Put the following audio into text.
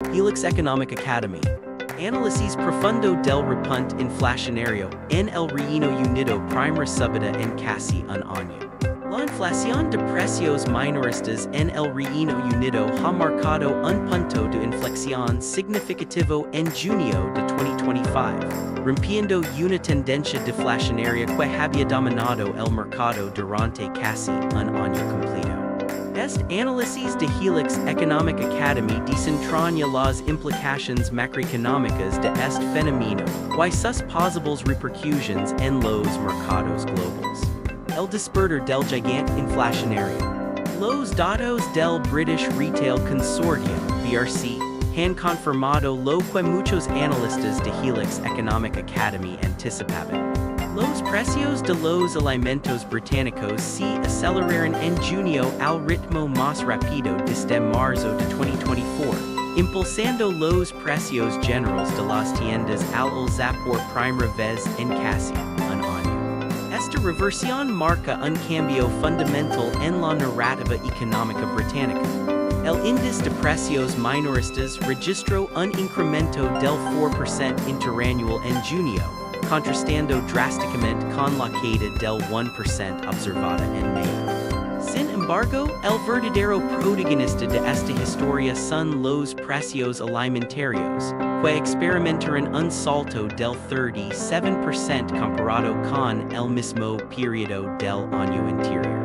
HELIX Economic Academy. Análisis profundo del Repunte Inflacionario en el Reino Unido primera subida en casi un año. La inflación de precios minoristas en el Reino Unido ha marcado un punto de inflexión significativo en junio de 2025, rompiendo una tendencia deflacionaria que había dominado el mercado durante casi un año completo. Este análisis de HELIX Economic Academy desentraña las implicaciones macroeconómicas de este fenómeno y sus posibles repercusiones en los mercados globales. El despertar del gigante inflacionario. Los datos del British Retail Consortium, BRC, han confirmado lo que muchos analistas de HELIX Economic Academy anticipaban. Los precios de los alimentos británicos se aceleraron en junio al ritmo más rápido desde marzo de 2024, impulsando los precios generales de las tiendas al alza por primera vez en casi un año. Esta reversión marca un cambio fundamental en la narrativa económica británica. El índice de precios minoristas registró un incremento del 4% interanual en junio, contrastando drásticamente con la caída del 1% observada en mayo. Sin embargo, el verdadero protagonista de esta historia son los precios alimentarios, que experimentaron un salto del 37% comparado con el mismo periodo del año anterior.